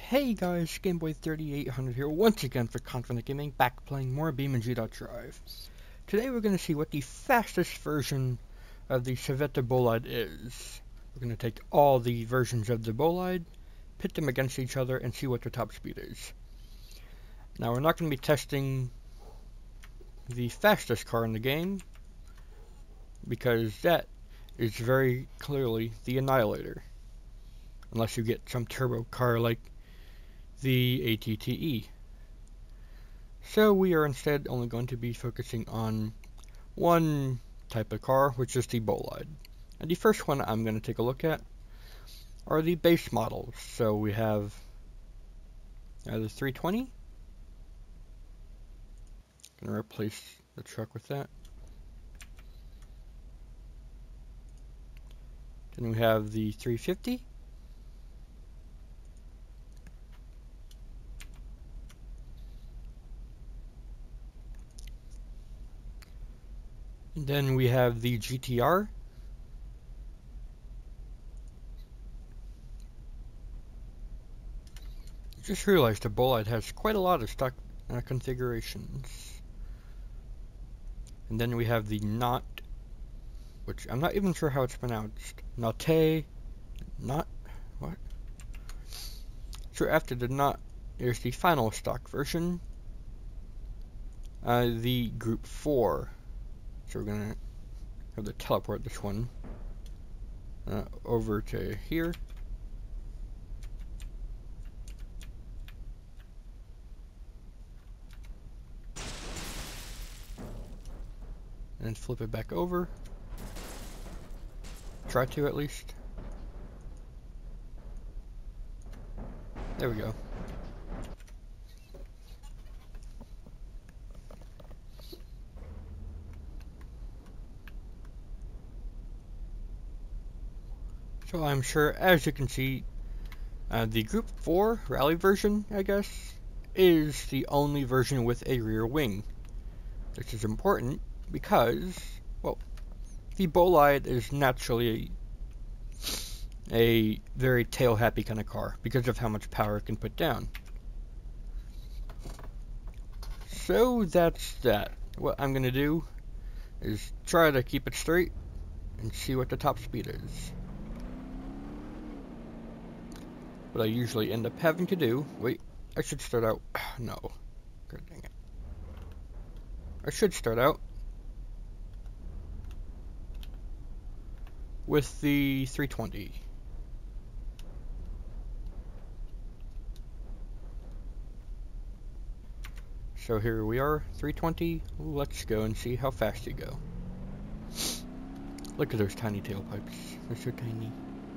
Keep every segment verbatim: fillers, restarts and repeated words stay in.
Hey guys, Gameboy thirty-eight hundred here once again for Confident Gaming, back playing more BeamNG.Drive. Today we're going to see what the fastest version of the Civetta Bolide is. We're going to take all the versions of the Bolide, pit them against each other, and see what their top speed is. Now we're not going to be testing the fastest car in the game, because that is very clearly the Annihilator. Unless you get some turbo car like the A T T E. So we are instead only going to be focusing on one type of car, which is the Bolide. And the first one I'm going to take a look at are the base models. So we have uh, the three twenty. Going to replace the truck with that. Then we have the three fifty. And then we have the G T R. I just realized the Bolide has quite a lot of stock uh, configurations. And then we have the Not, which I'm not even sure how it's pronounced. Notte, not, what? So after the Not, there's the final stock version, uh, the Group four. So we're gonna have to teleport this one uh, over to here. And flip it back over. Try to, at least. There we go. So I'm sure, as you can see, uh, the Group four Rally version, I guess, is the only version with a rear wing. This is important because, well, the Bolide is naturally a, a very tail-happy kind of car because of how much power it can put down. So that's that. What I'm going to do is try to keep it straight and see what the top speed is. What I usually end up having to do, wait, I should start out, no, god dang it. I should start out with the three twenty. So here we are, three twenty, let's go and see how fast you go. Look at those tiny tailpipes, they're so tiny.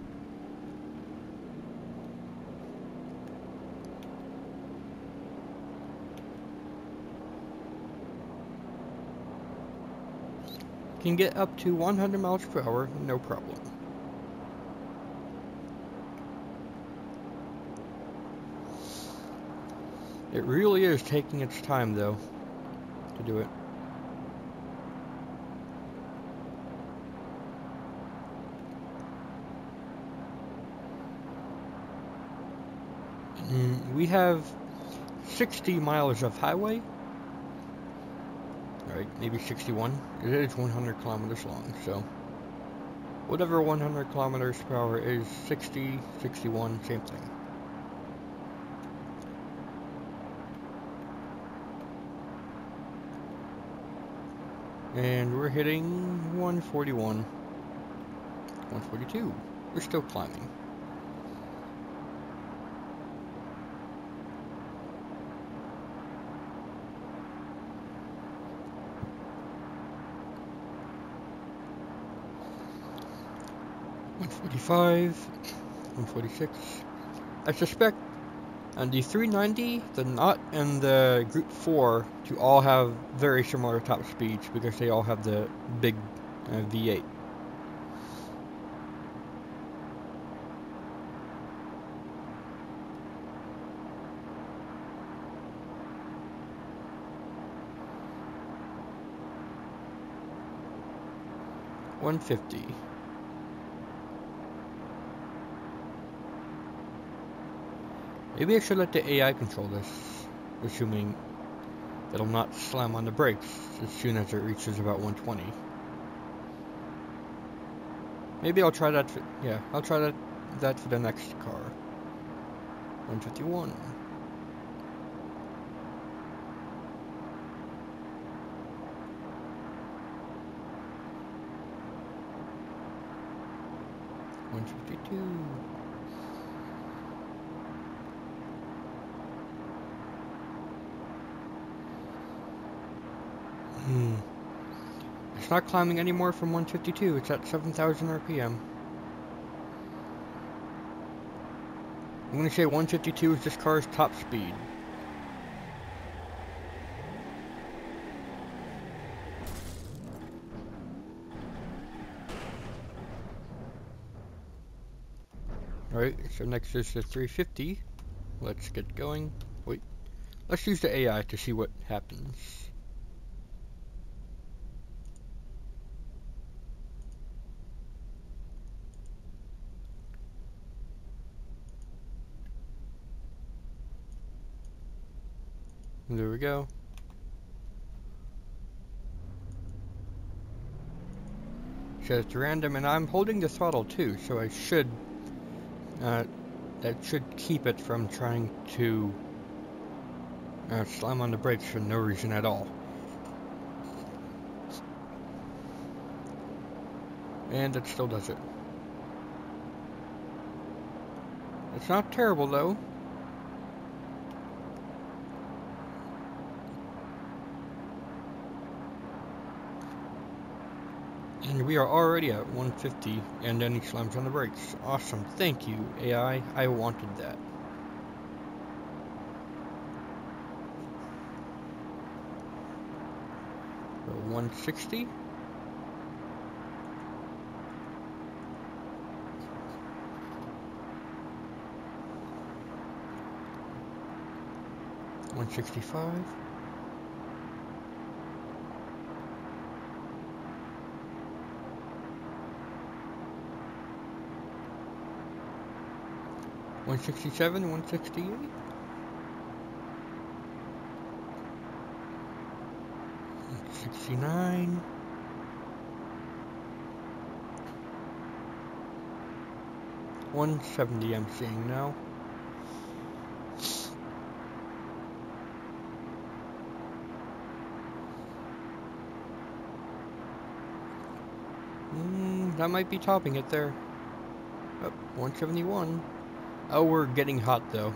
Can get up to one hundred miles per hour, no problem. It really is taking its time, though, to do it. Mm, we have sixty miles of highway. Alright, maybe sixty-one. It is one hundred kilometers long, so whatever one hundred kilometers per hour is, sixty, sixty-one, same thing. And we're hitting one forty-one, one forty-two. We're still climbing. one forty-five, one forty-six. I suspect on the three ninety, the Not, and the Group four to all have very similar top speeds because they all have the big uh, V eight. one fifty. Maybe I should let the A I control this, assuming it'll not slam on the brakes as soon as it reaches about one twenty. Maybe I'll try that for, yeah, I'll try that, that for the next car. one fifty-one. one fifty-two. Hmm. It's not climbing anymore from one fifty-two. It's at seven thousand R P M. I'm going to say one fifty-two is this car's top speed. Alright, so next is the three fifty. Let's get going. Wait. Let's use the A I to see what happens. There we go. So it's random, and I'm holding the throttle too, so I should, uh, that should keep it from trying to uh, slam on the brakes for no reason at all. And it still does it. It's not terrible though. And we are already at one fifty, and then he slams on the brakes. Awesome. Thank you, A I. I wanted that. one sixty. one sixty-five. one sixty-seven, one sixty-eight. sixty-nine. one seventy I'm seeing now. Mm, that might be topping it there. Oh, one seventy-one. Oh, we're getting hot though.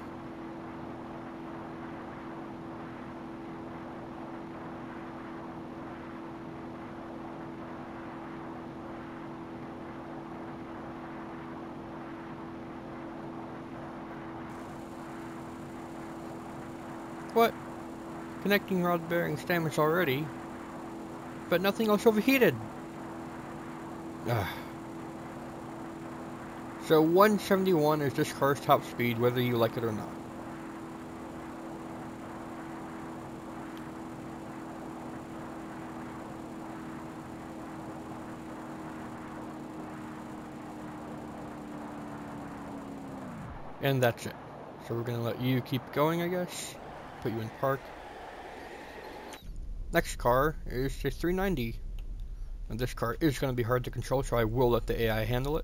What? Connecting rod bearings damaged already, but nothing else overheated. Ugh. So one seventy-one is this car's top speed, whether you like it or not. And that's it. So we're gonna let you keep going, I guess. Put you in park. Next car is the three ninety. And this car is gonna be hard to control, so I will let the A I handle it.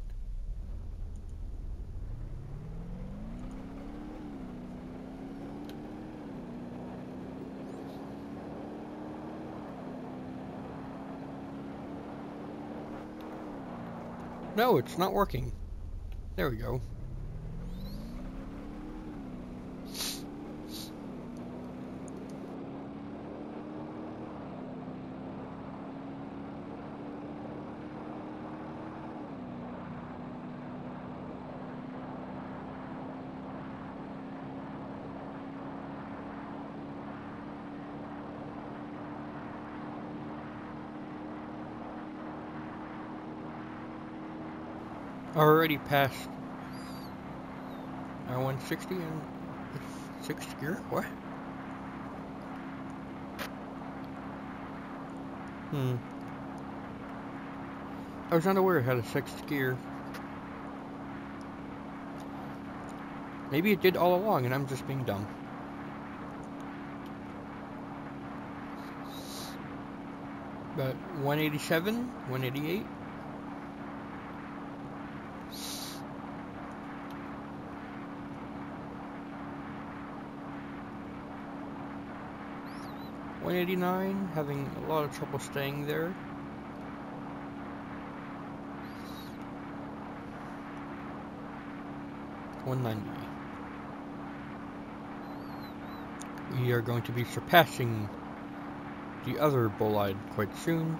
No, it's not working. There we go. Already passed uh, one sixty and sixth gear? What? Hmm. I was unaware it had a sixth gear. Maybe it did all along and I'm just being dumb. But one eighty-seven, one eighty-eight. one eighty-nine, having a lot of trouble staying there. one ninety. We are going to be surpassing the other Bolide quite soon.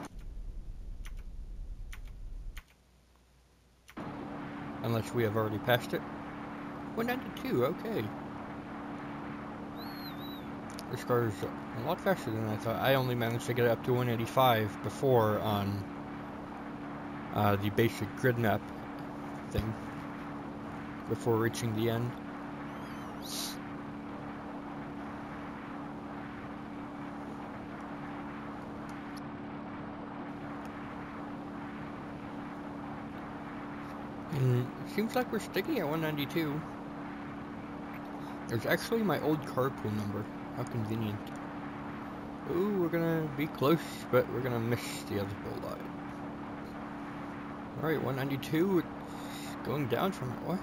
Unless we have already passed it. one ninety-two, okay. This car is a lot faster than I thought. I only managed to get it up to one eighty-five before on uh, the basic grid map thing, before reaching the end. And it seems like we're sticking at one ninety-two. There's actually my old carpool number. How convenient. Ooh, we're gonna be close, but we're gonna miss the other Bolide. Alright, one ninety-two, it's going down from it, what?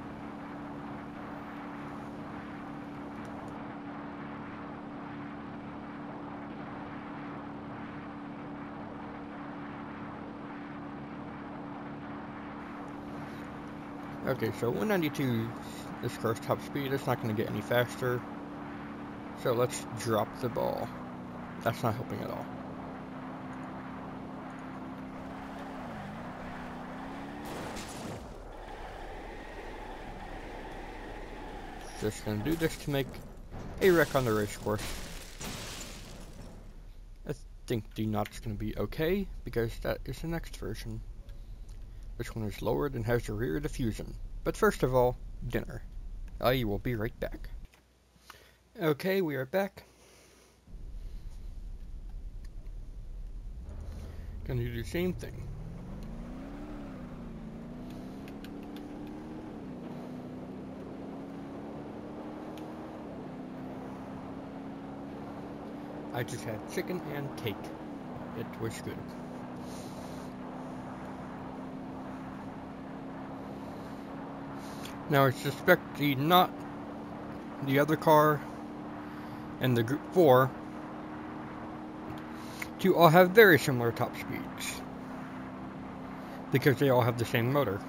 Okay, so one ninety-two, this car's top speed, it's not gonna get any faster. So let's drop the ball. That's not helping at all. Just gonna do this to make a wreck on the race course. I think the knot's gonna be okay, because that is the next version. This one is lowered and has a rear diffusion. But first of all, dinner. I will be right back. Okay, we are back. Gonna do the same thing. I just had chicken and cake. It was good. Now I suspect the not the other car and the group four to all have very similar top speeds because they all have the same motor.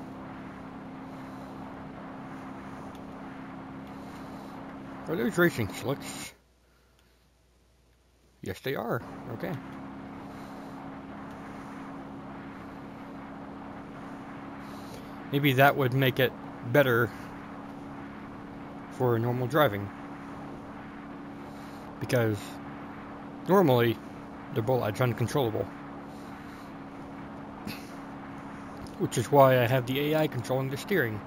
Are those racing slicks? Yes, they are. Okay. Maybe that would make it better for normal driving. Because normally the Bolide's uncontrollable. Which is why I have the A I controlling the steering.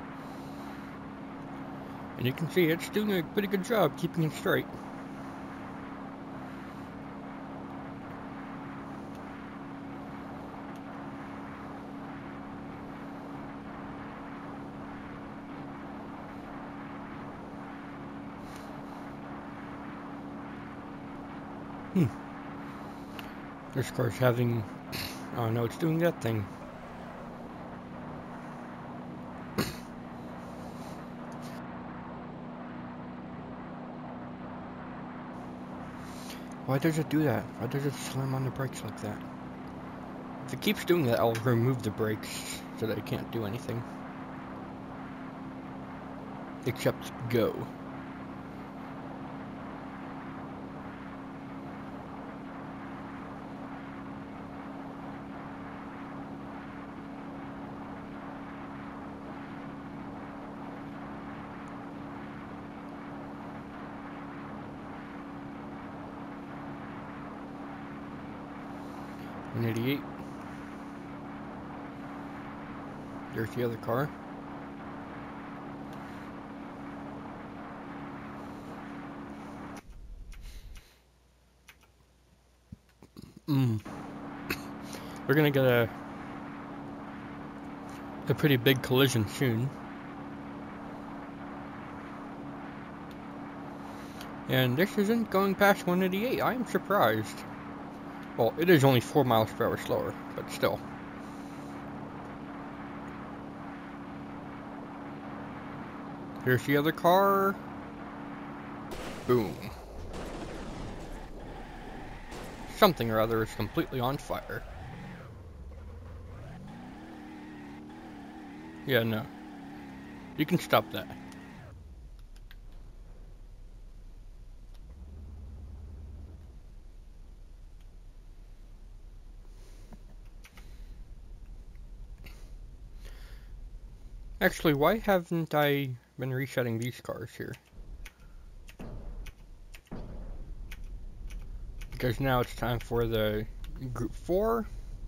And you can see it's doing a pretty good job keeping it straight. Hmm. This car's having... Oh no, it's doing that thing. Why does it do that? Why does it slam on the brakes like that? If it keeps doing that, I'll remove the brakes so that it can't do anything. Except go. one eighty-eight. There's the other car. Mm. We're gonna get a a pretty big collision soon. And this isn't going past one eighty-eight. I am surprised. Well, it is only four miles per hour slower, but still. Here's the other car. Boom. Something or other is completely on fire. Yeah, no. You can stop that. Actually, why haven't I been resetting these cars here? Because now it's time for the Group four.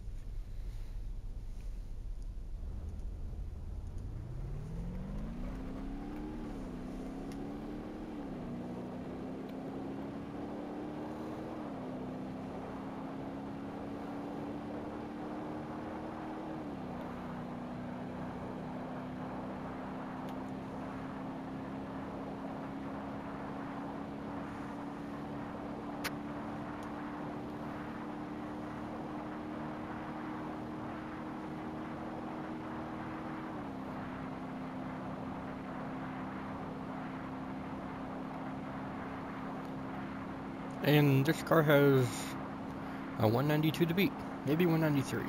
And this car has a one ninety-two to beat, maybe one ninety-three.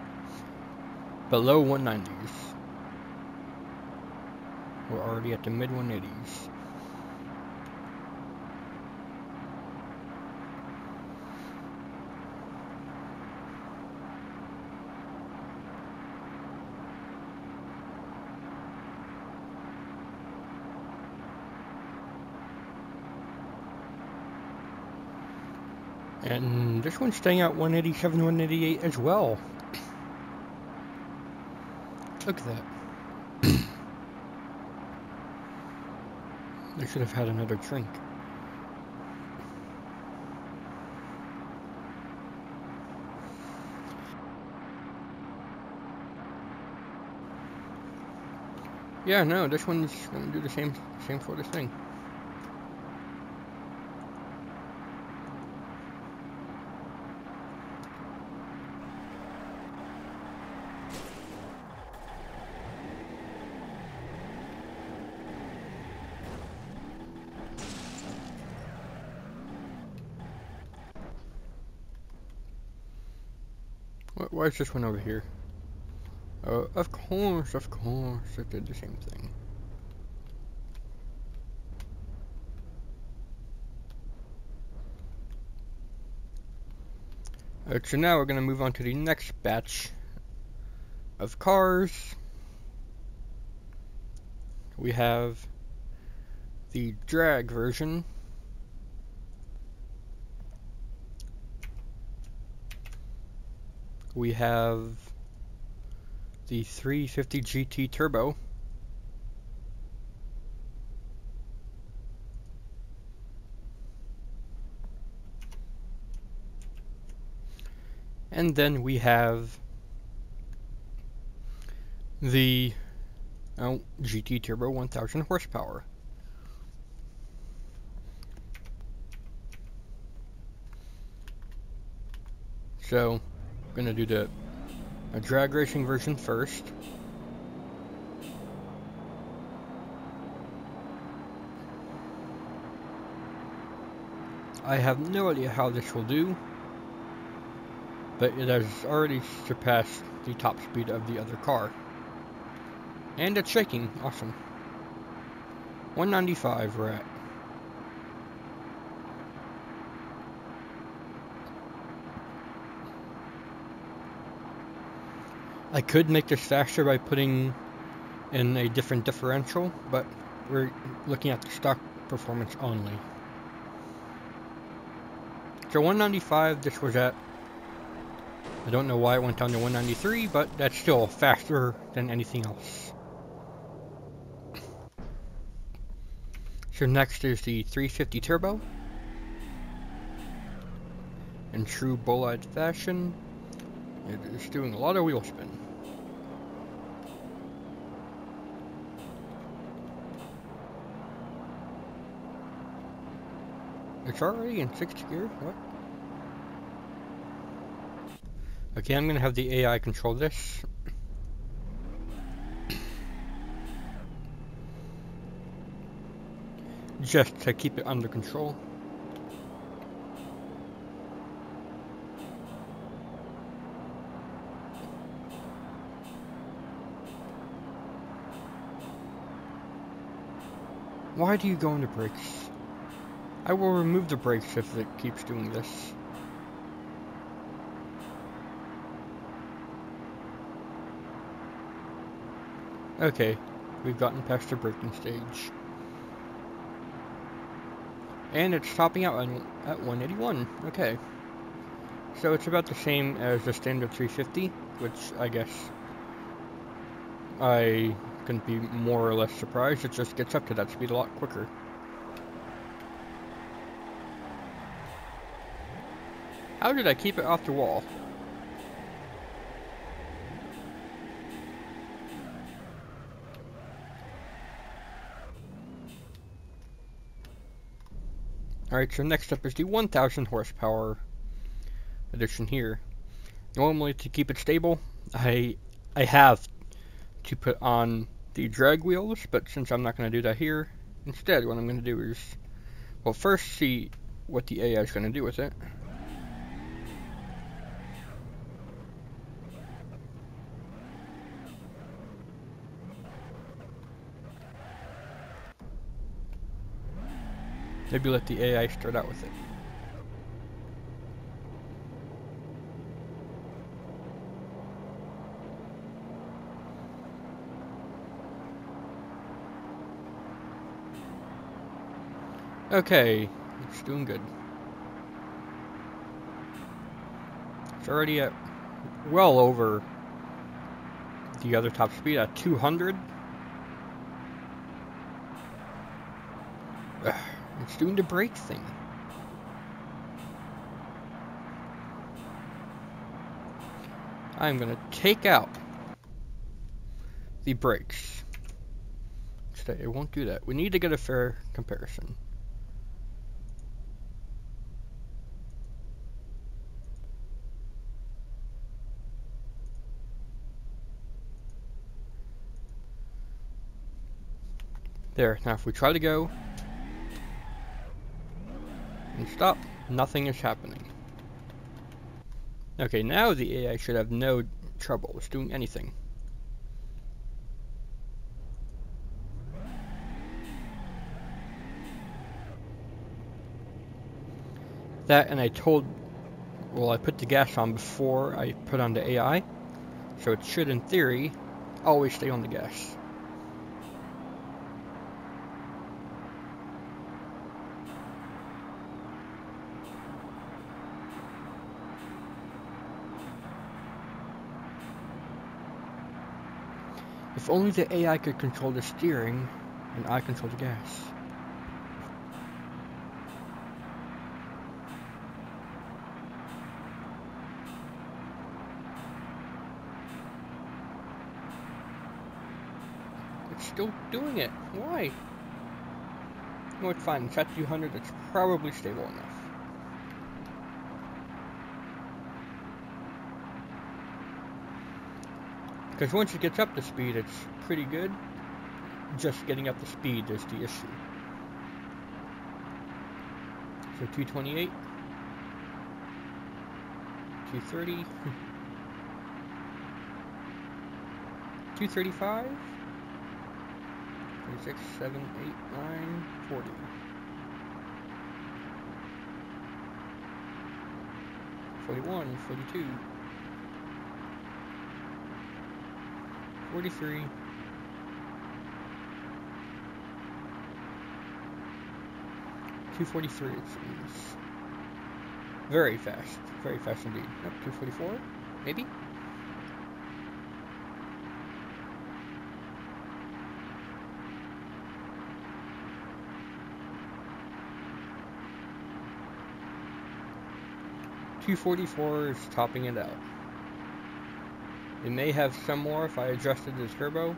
Below one nineties. We're already at the mid one eighties. And this one's staying at one eighty-seven, one eighty-eight as well. Look at that. They should have had another drink. Yeah, no, this one's gonna do the same same sort of thing. Why is this one over here? Oh, of course, of course, it did the same thing. Alright, so now we're going to move on to the next batch of cars. We have the drag version. We have the three fifty G T Turbo. And then we have the oh, G T Turbo one thousand horsepower. So, I'm going to do the a drag racing version first. I have no idea how this will do, but it has already surpassed the top speed of the other car. And it's shaking. Awesome. one ninety-five we're at. I could make this faster by putting in a different differential, but we're looking at the stock performance only. So one ninety-five, this was at. I don't know why it went down to one ninety-three, but that's still faster than anything else. So next is the three fifty Turbo. In true Bolide fashion, it is doing a lot of wheel spin. It's already in sixth gear? What? Okay, I'm gonna have the A I control this. Just to keep it under control. Why do you go into brakes? I will remove the brakes if it keeps doing this. Okay, we've gotten past the braking stage. And it's topping out on, at one eighty-one. Okay. So it's about the same as the standard three fifty, which I guess I couldn't be more or less surprised. It just gets up to that speed a lot quicker. How did I keep it off the wall? Alright, so next up is the one thousand horsepower edition here. Normally, to keep it stable, I I have to put on the drag wheels, but since I'm not going to do that here, instead what I'm going to do is, well, first see what the A I is going to do with it. Maybe let the A I start out with it. Okay, it's doing good. It's already at well over the other top speed at two hundred. Ugh, it's doing the brake thing. I'm gonna take out the brakes. Instead, it won't do that. We need to get a fair comparison. There, now if we try to go and stop, nothing is happening. Okay, now the A I should have no trouble with doing anything. That, and I told, well, I put the gas on before I put on the A I, so it should, in theory, always stay on the gas. If only the A I could control the steering, and I control the gas. It's still doing it. Why? No, it's fine. It's at two hundred. It's probably stable enough. Because once it gets up to speed, it's pretty good. Just getting up to speed is the issue. So two twenty-eight, two thirty, two thirty-five, twenty-six, seven, eight, nine, forty. forty-one, forty-two. forty-three, two forty-three, it seems. Very fast, very fast indeed. Yep, two forty-four, maybe? two forty-four is topping it out. It may have some more if I adjusted the turbo,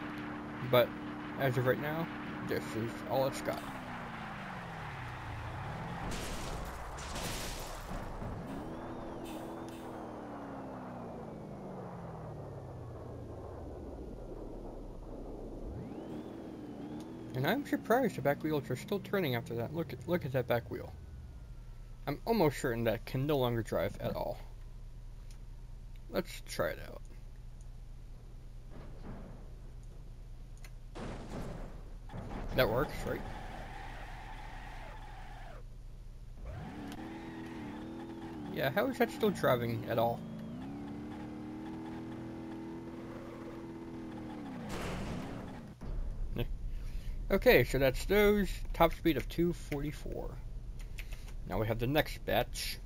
but as of right now, this is all it's got. And I'm surprised the back wheels are still turning after that. Look at, look at that back wheel. I'm almost certain that can no longer drive at all. Let's try it out. That works, right? Yeah, how is that still driving at all? Okay, so that's those. Top speed of two forty-four. Now we have the next batch.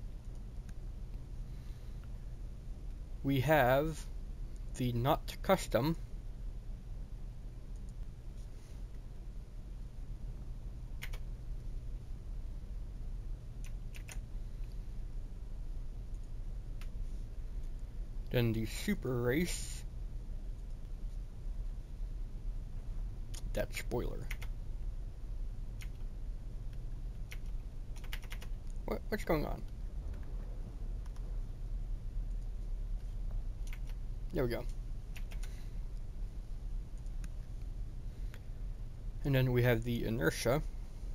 We have the not custom. Then the super race. That spoiler. What, what's going on? There we go. And then we have the inertia.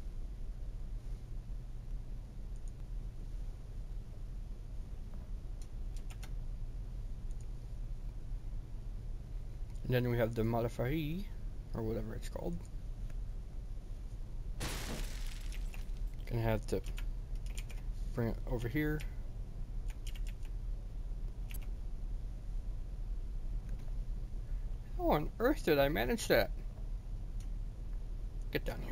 And then we have the modifier, or whatever it's called. Gonna have to bring it over here. How on earth did I manage that? Get down here.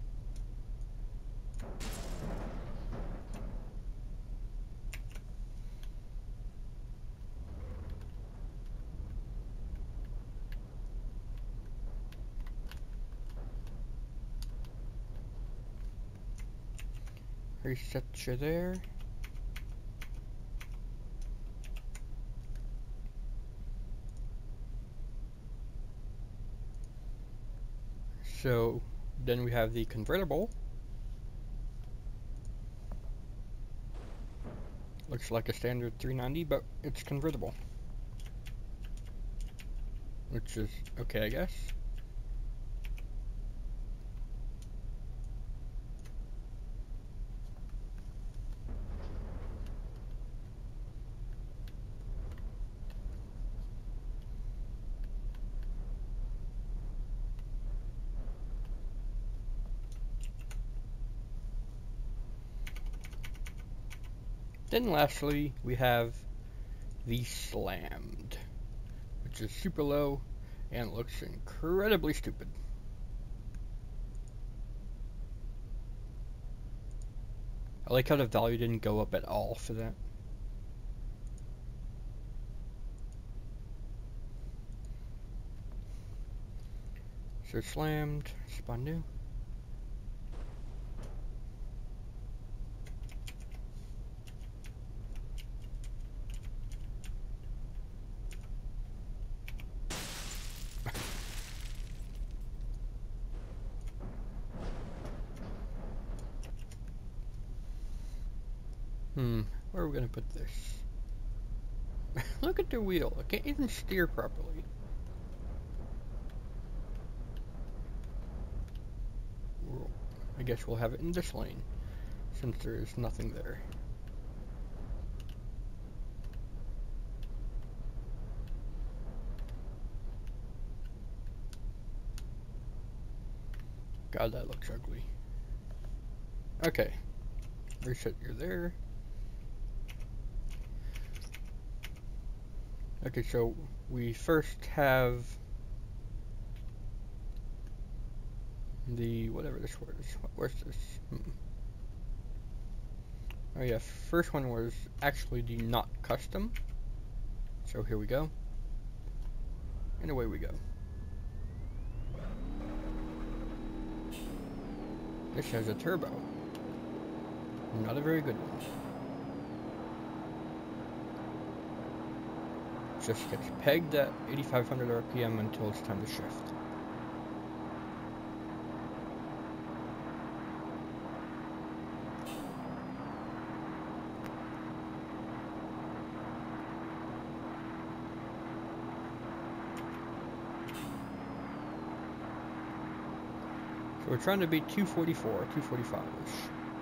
Reset you there. So then we have the convertible. Looks like a standard three ninety, but it's convertible. Which is okay, I guess. Then lastly, we have the slammed, which is super low and looks incredibly stupid. I like how the value didn't go up at all for that. So slammed, spawn new. Hmm, where are we gonna put this? Look at the wheel, I can't even steer properly. Well, I guess we'll have it in this lane, since there is nothing there. God, that looks ugly. Okay, reset you there. Okay, so we first have the whatever this word is. Where's this? Hmm. Oh yeah, first one was actually the not custom. So here we go. And away we go. This has a turbo. Not a very good one. Just gets pegged at eighty-five hundred R P M until it's time to shift. So we're trying to be two forty-four, two forty-five-ish.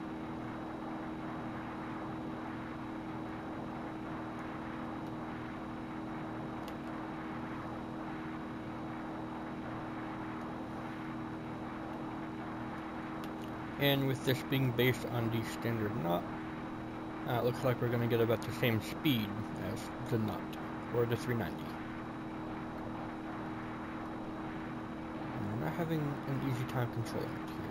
And with this being based on the standard knot, uh, it looks like we're going to get about the same speed as the knot, or the three ninety. And we're not having an easy time controlling it here.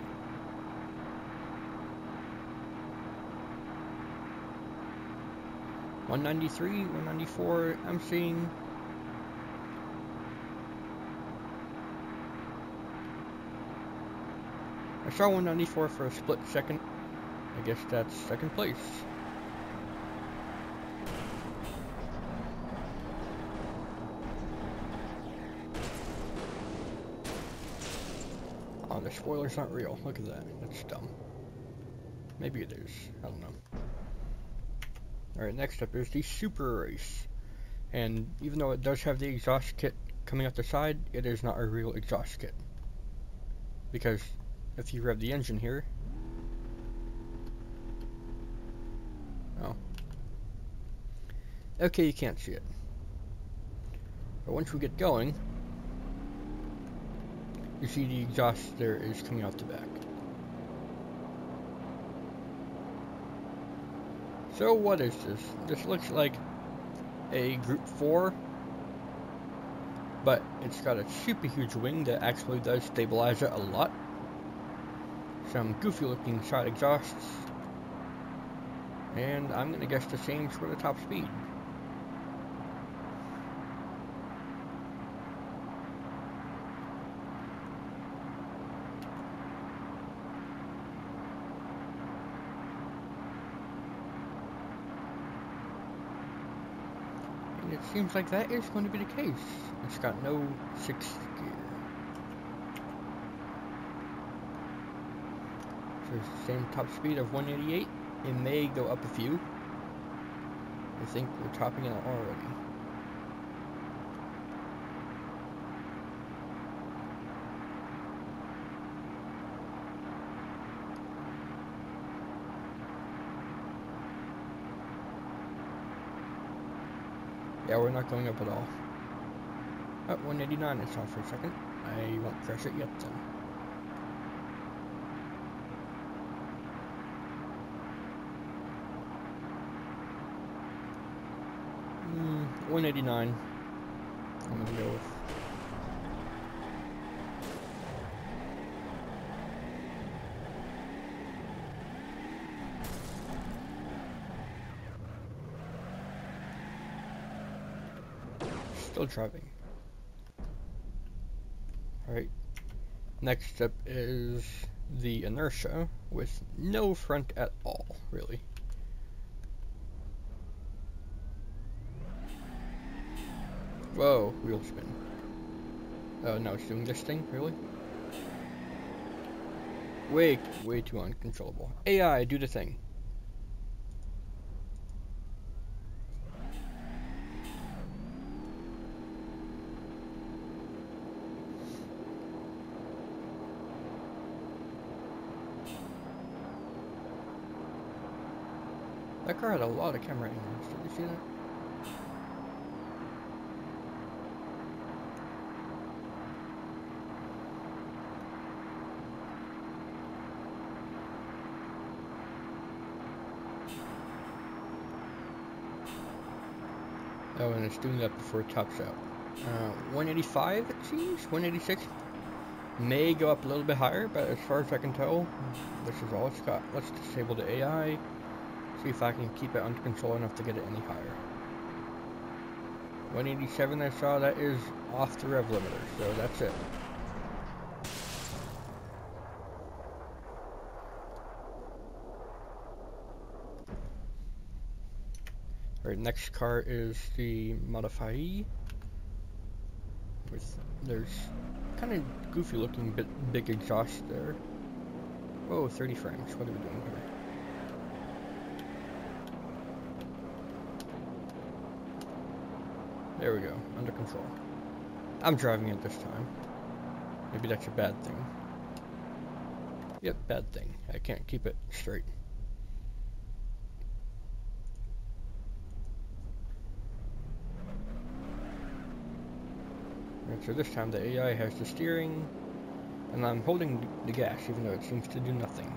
one ninety-three, one ninety-four, I'm seeing. I saw one ninety-four for a split second. I guess that's second place. Oh, the spoiler's not real. Look at that. That's dumb. Maybe it is. I don't know. Alright, next up is the Super Race. And even though it does have the exhaust kit coming out the side, it is not a real exhaust kit. Because if you rev the engine here... Oh. Okay, you can't see it. But once we get going, you see the exhaust there is coming out the back. So what is this? This looks like a Group four, but it's got a super huge wing that actually does stabilize it a lot. Some goofy looking side exhausts, and I'm gonna guess the same for the top speed. And it seems like that is going to be the case. It's got no sixth gear. So it's the same top speed of one eighty-eight. It may go up a few. I think we're topping it already. Yeah, we're not going up at all. Oh, one eighty-nine I saw for a second. I won't crash it yet then. Mm, one eighty-nine. I'm gonna go with. Still driving. Alright. Next up is the inertia with no front at all, really. Whoa, wheel spin. Oh no, it's doing this thing, really? Way, way too uncontrollable. A I, do the thing. That car had a lot of camera angles. Did you see that? Oh, and it's doing that before it tops out. Uh, one eighty-five, it seems? one eighty-six? May go up a little bit higher, but as far as I can tell, this is all it's got. Let's disable the A I. See if I can keep it under control enough to get it any higher. one eighty-seven I saw, that is off the rev limiter, so that's it. Alright, next car is the Modify. With, there's kind of goofy looking bit big exhaust there. Whoa, thirty frames, what are we doing here? There we go, under control. I'm driving it this time. Maybe that's a bad thing. Yep, bad thing. I can't keep it straight. Right, so this time the A I has the steering, and I'm holding the gas even though it seems to do nothing.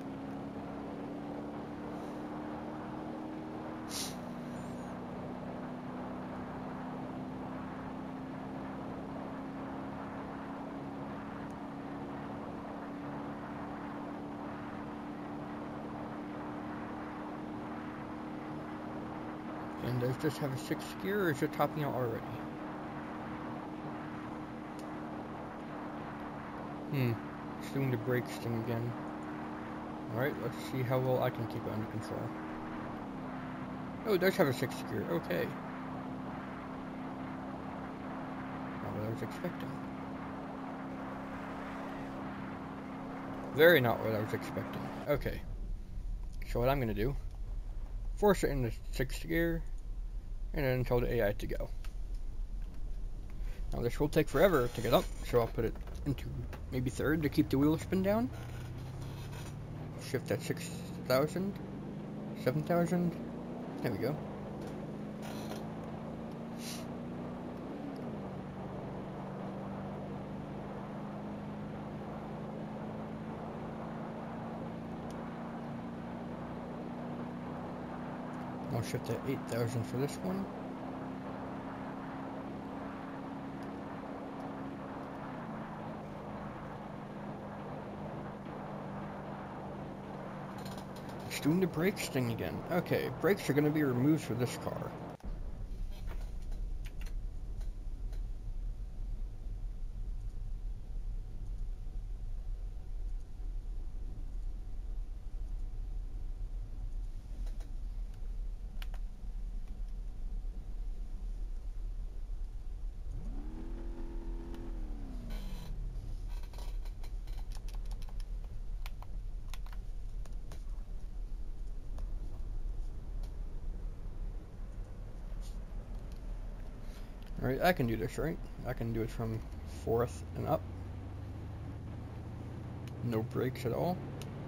And does this have a sixth gear, or is it topping out already? Hmm, it's doing the brakes thing again. Alright, let's see how well I can keep it under control. Oh, it does have a sixth gear, okay. Not what I was expecting. Very not what I was expecting. Okay. So what I'm gonna do, force it into sixth gear, and then tell the A I to go. Now this will take forever to get up, so I'll put it into maybe third to keep the wheel spin down. Shift at six thousand, seven thousand, there we go. I'll shift at eight thousand for this one. It's doing the brakes thing again. Okay, brakes are going to be removed for this car. Alright, I can do this, right? I can do it from fourth and up. No brakes at all.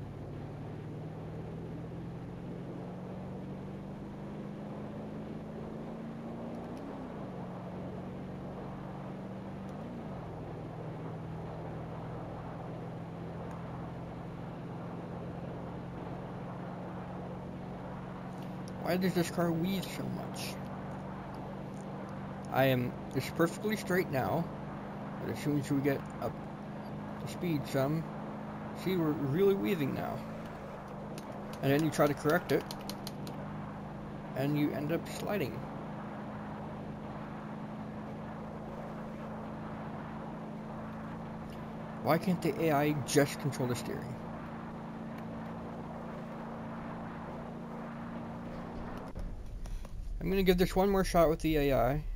Why does this car weave so much? I am, it's perfectly straight now, but as soon as we get up to speed some, see, we're really weaving now. And then you try to correct it, and you end up sliding. Why can't the A I just control the steering? I'm gonna give this one more shot with the A I.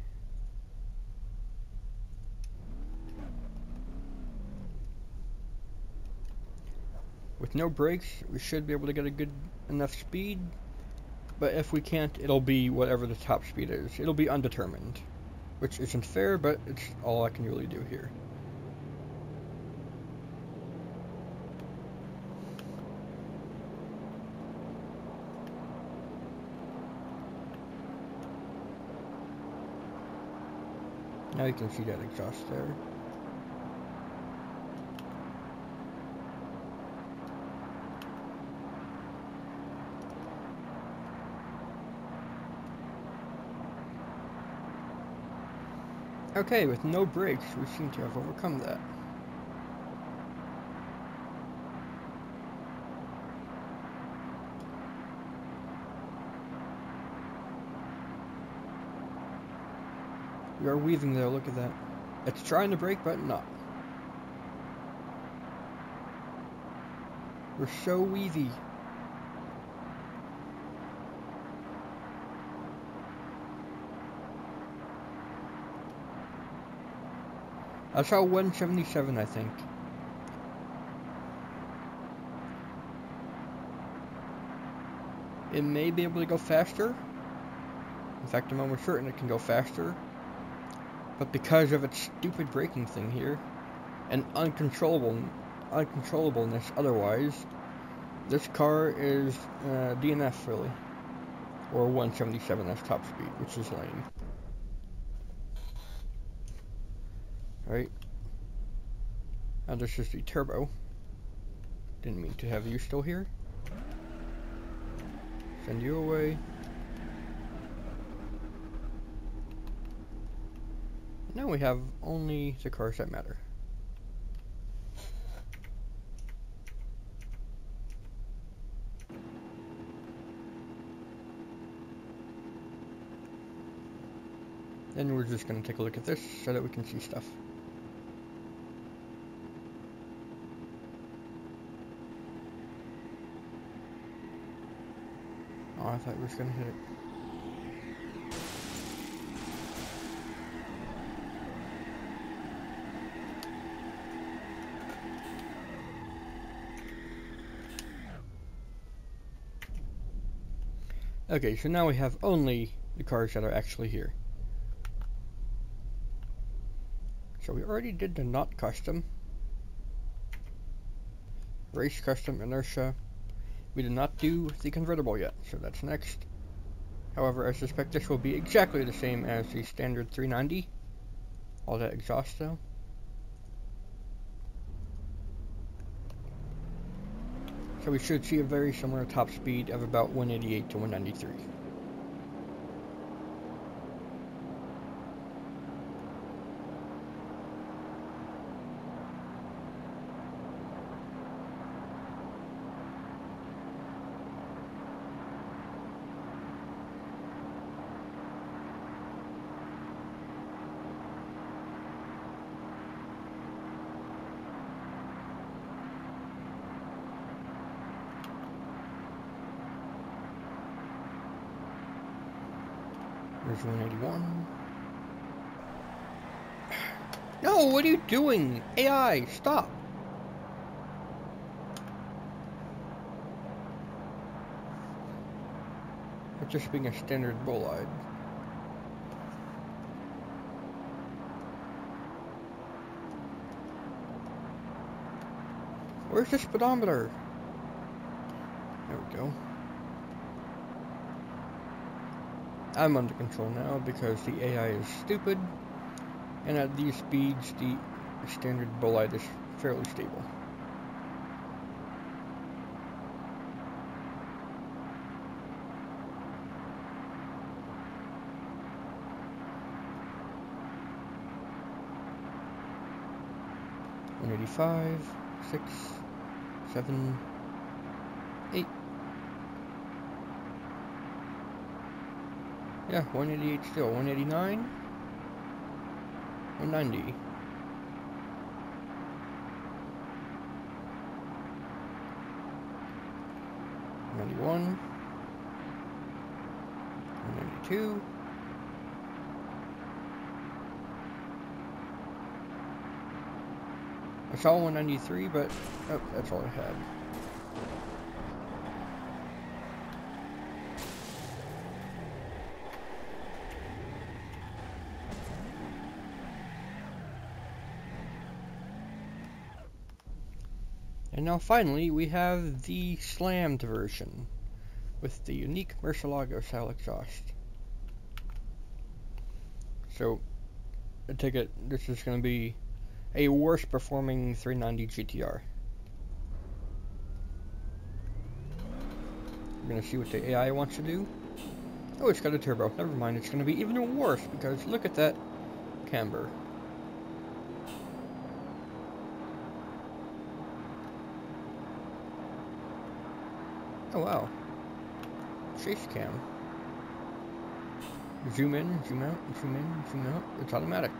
With no brakes, we should be able to get a good enough speed, but if we can't, it'll be whatever the top speed is. It'll be undetermined, which isn't fair, but it's all I can really do here. Now you can see that exhaust there. Okay, with no brakes, we seem to have overcome that. We are weaving there, look at that. It's trying to brake, but not. We're so weavy. I saw one seventy-seven, I think. It may be able to go faster. In fact, I'm almost certain it can go faster. But because of its stupid braking thing here, and uncontrollable uncontrollableness otherwise, this car is uh, D N F really, or one seventy-seven, that's top speed, which is lame. Right, now this is the turbo. Didn't mean to have you still here. Send you away. Now we have only the cars that matter. Then we're just going to take a look at this so that we can see stuff. Oh, I thought we were going to hit it. Okay, so now we have only the cars that are actually here. So we already did the not custom. Race custom inertia. We did not do the convertible yet, so that's next. However, I suspect this will be exactly the same as the standard three ninety. All that exhaust though. So we should see a very similar top speed of about one eighty-eight to one ninety-three. There's one eighty-one. No, what are you doing? A I, stop! It's just being a standard Bolide. Where's the speedometer? There we go. I'm under control now because the A I is stupid, and at these speeds the standard Bolide is fairly stable. one eighty-five, six, seven, eight. Yeah, one eighty-eight still. one eighty-nine, one ninety. one ninety-one, one ninety-two. I saw one ninety-three, but oh, that's all I had. And now finally we have the slammed version with the unique Murcielago style exhaust. So I take it this is going to be a worse performing three ninety G T R. We're going to see what the A I wants to do. Oh, it's got a turbo. Never mind, it's going to be even worse because look at that camber. Oh wow. Chase cam. Zoom in, zoom out, zoom in, zoom out. It's automatic.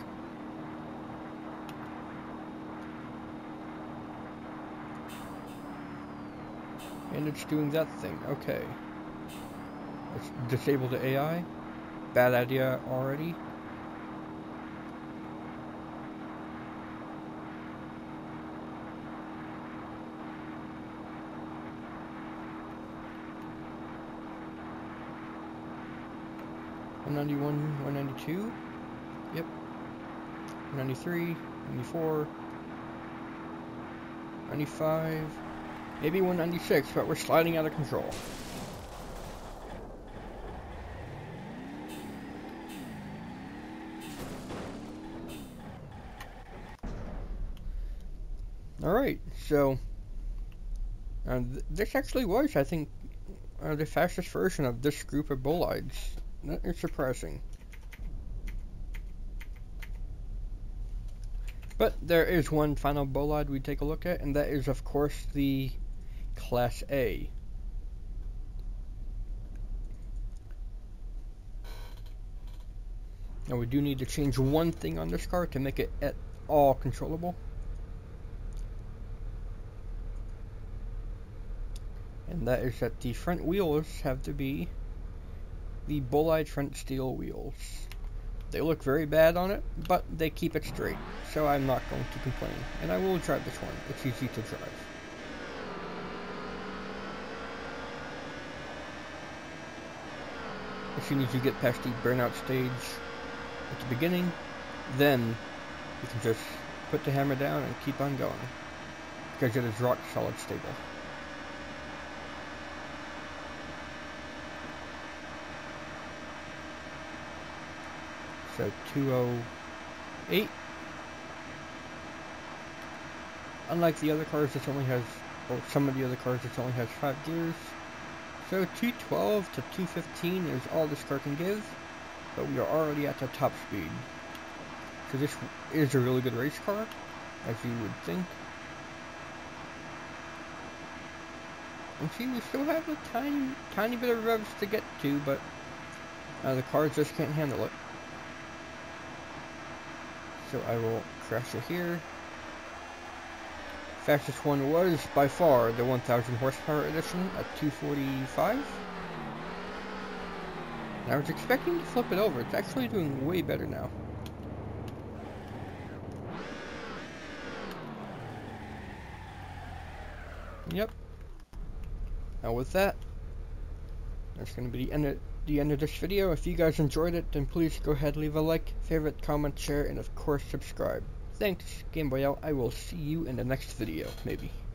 And it's doing that thing. Okay. Let's disable the A I. Bad idea already. one ninety-one, one ninety-two, yep, one ninety-three, ninety-four, ninety-five, maybe one ninety-six, but we're sliding out of control. Alright, so uh, th this actually was, I think, uh, the fastest version of this group of Bolides. That is surprising. But there is one final Bolide we take a look at, and that is, of course, the Class A. Now we do need to change one thing on this car to make it at all controllable. And that is that the front wheels have to be the Bolide front steel wheels. They look very bad on it, but they keep it straight, so I'm not going to complain. And I will drive this one. It's easy to drive. As soon as you get past the burnout stage at the beginning, then you can just put the hammer down and keep on going, because it is rock solid stable. So two oh eight. Unlike the other cars, this only has, or some of the other cars, this only has five gears. So two twelve to two fifteen is all this car can give, but we are already at the top speed. So this is a really good race car, as you would think. And see, we still have a tiny, tiny bit of revs to get to, but uh, the car just can't handle it. So I will crash it here. Fastest one was by far the one thousand horsepower edition at two forty-five. And I was expecting to flip it over. It's actually doing way better now. Yep. Now with that, that's going to be the end of the end of this video. If you guys enjoyed it, then please go ahead, leave a like, favorite, comment, share, and of course subscribe. Thanks, Game Boy L. I will see you in the next video, maybe.